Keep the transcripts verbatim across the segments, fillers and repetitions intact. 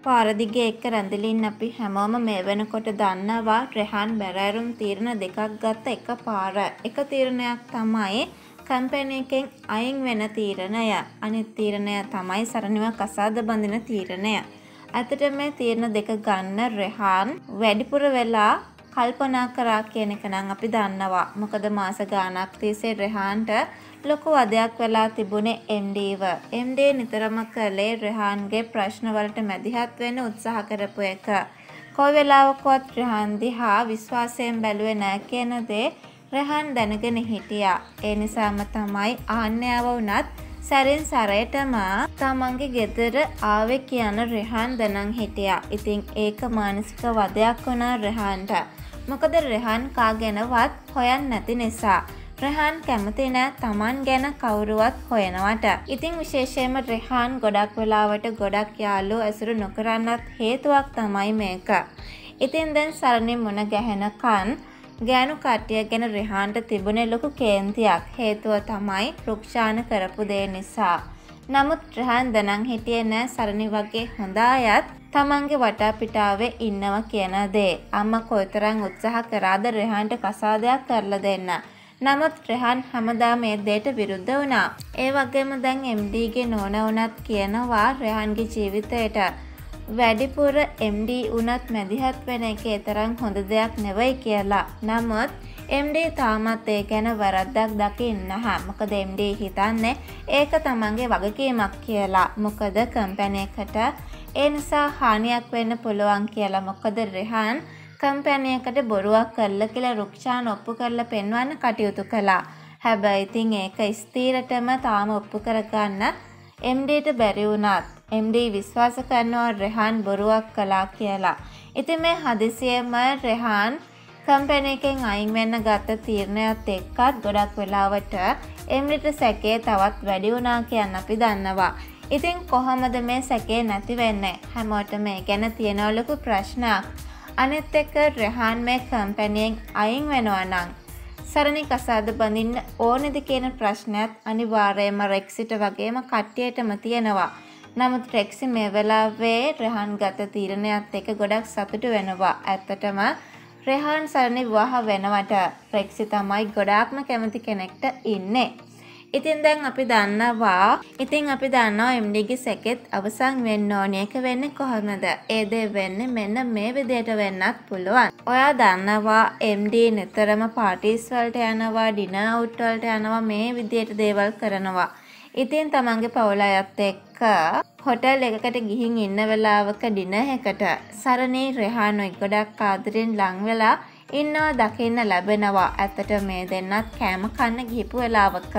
පාර දිගේ එක්ක රැඳිලින් අපි හැමෝම මේ වෙනකොට දන්නවා රෙහාන් බැරෑරුම් තීරණ දෙකක් ගත්ත එක පාර. එක තීරණයක් තමයි කම්පැනි එකෙන් අයින් වෙන තීරණය. අනිත් තීරණය තමයි සරණිව කසාද බඳින තීරණය. ඇත්තට මේ තීරණ දෙක ගන්න රෙහාන් වැඩිපුර වෙලා කල්පනා කරා කියන එක නම් අපි දන්නවා. මොකද මාස ගාණක් තිස්සේ රෙහාන්ට ලොකු වදයක් වෙලා තිබුණේ එම් ඩීව. එම් ඩී නිතරම කළේ රෙහාන්ගේ ප්‍රශ්න වලට මැදිහත් වෙන්න උත්සාහ කරපු එක. කොයි වෙලාවකවත් රෙහාන් දිහා විශ්වාසයෙන් බැලුවේ නැහැ කියන දේ රෙහාන් දැනගෙන හිටියා. ඒ නිසාම තමයි ආන්නෑව වුණත් සැරින් සරයටම තමන්ගේ ගෙදර ආවේ කියන රෙහාන් දැනන් හිටියා. ඉතින් ඒක මානසික වදයක් වුණා රෙහාන්ට. මොකද රෙහාන් කාගෙනවත් හොයන්න නැති නිසා. රෙහාන් කැමති නෑ තමන් ගැන කවුරුවත් හොයනවට. ඉතින් විශේෂයෙන්ම රෙහාන් ගොඩක් වෙලාවට ගොඩක් යාළුවෝ ඇසුරු නොකරන්නත් හේතුවක් තමයි මේක. ඉතින් දැන් සරණි මුණ ගැහෙනකන් ගෑනු කට්ටිය ගැන රෙහාන්ට තිබුණේ ලොකු කේන්තියක්. හේතුව තමයි රුක්ෂාන කරපු දේ නිසා. නමුත් රෙහාන් දැනන් හිටියේ නෑ සරණි වගේ හොඳ අයත් තමන්ගේ වටාපිටාවේ ඉන්නවා කියන දේ. අම්මා කොයිතරම් උත්සාහ කරාද රෙහාන්ට කසාදයක් කරලා දෙන්න. නමුත් රෙහාන් හැමදාම මේ දෙයට විරුද්ධ වුණා. ඒ වගේම දැන් එම් ඩීගේ නෝනා වුණත් කියනවා රෙහාන්ගේ ජීවිතයට වැඩිපුර එම් ඩී වුණත් මැදිහත් වෙන එක තරම් හොඳ දෙයක් නෙවෙයි කියලා. නමුත් එම් ඩී තාමත් ඒ ගැන වරද්දක් දකින්නේ නැහැ. මොකද එම් ඩී හිතන්නේ ඒක තමන්ගේ වගකීමක් කියලා. මොකද කම්පැනි එකට ඒ නිසා හානියක් වෙන්න පුළුවන් කියලා. මොකද රෙහාන් කම්පැනි එකට බොරුවක් කළා කියලා රුක්ෂාන් ඔප්පු කරලා පෙන්වන්න කටයුතු කළා. හැබැයි ඉතින් ඒක ස්ථීරටම තාම ඔප්පු කරගන්න එම් ඩීට බැරි වුණත් එම් ඩී විශ්වාස කරනවා රෙහාන් බොරුවක් කළා කියලා. ඉතින් මේ හදිසියෙම රෙහාන් කම්පැනි එකෙන් අයින් වෙන්න ගත්ත තීරණයත් එක්කත් ගොඩක් වෙලාවට එම් ඩීට සැකේ තවත් වැඩි වුණා කියන අපි දන්නවා. ඉතින් කොහොමද මේ සැකේ නැති වෙන්නේ? හැමෝටම මේ ගැන තියෙන ලොකු ප්‍රශ්නයක්. අනිත් එක රෙහාන් මේ කම්පැනියෙන් අයින් වෙනවා නම් සරණි කසාද බඳින්න ඕනේද කියන ප්‍රශ්නයත් අනිවාර්යයෙන්ම රෙක්සිට වගේම කට්ටියටම තියෙනවා. නමුත් රෙක්සි මේ වෙලාවේ රෙහාන් ගත තීරණයත් එක්ක ගොඩක් සතුටු වෙනවා. ඇත්තටම රෙහාන් සරණි විවාහ වෙනවට රෙක්සි තමයි ගොඩාක්ම කැමති කෙනෙක්ට ඉන්නේ. ඉතින් දැන් අපි දන්නවා ඉතින් අපි දන්නවා එම් ඩීගේ සැකෙත් අවසන් වෙන්න ඕනේ. ඒක වෙන්නේ කොහොමද? ඒ දේ වෙන්නේ මෙන්න මේ විදිහට වෙන්නත් පුළුවන්. ඔයා දන්නවා එම් ඩී නිතරම පාටිස් වලට යනවා, ඩිනර් අවුට් වලට යනවා, මේ විදිහට දේවල් කරනවා. ඉතින් තමන්ගේ පවුල අයත් එක්ක හොටෙල් එකකට ගිහින් ඉන්න වෙලාවක ඩිනර් එකට සරණි රෙහාන් ගොඩක් ආදරෙන් ලං වෙලා ඉන්නවා දකින්න ලැබෙනවා. ඇත්තට මේ දෙන්නත් කෑම කන්න ගිහපු වෙලාවක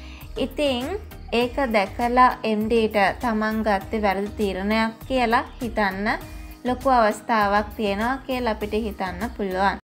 ඉතින් ඒක දැකලා එම් ඩීට තමන් ගත්තේ වැරදි තීරණයක් කියලා හිතන්න ලොකු අවස්ථාවක් තියෙනවා කියලා අපිට හිතන්න පුළුවන්.